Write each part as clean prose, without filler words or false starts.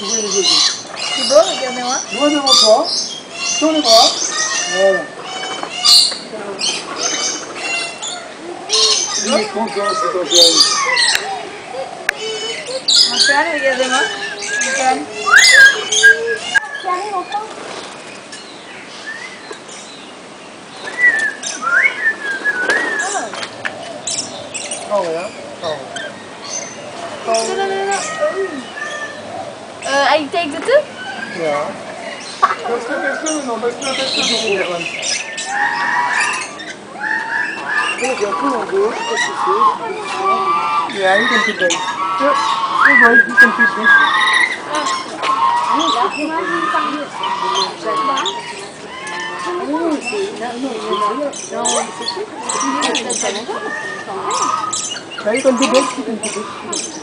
pouvez les aider. C'est beau, regardez-moi. Loin devant toi, sur les bras. Voilà. Il est content, c'est Antoine. Antoine, regardez-moi. Antoine. Tu arrives enfin? Oh, ja. Oh. I take the two? Ja. Beste, nog beste. Ja, kom maar door. Ja, you can keep that. Good boy, you can keep this. Yeah, you can do this. You can do this.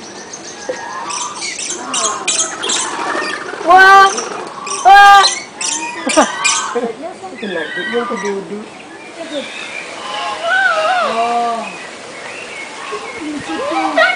Wow! Wow! You can like it. You can do. Oh.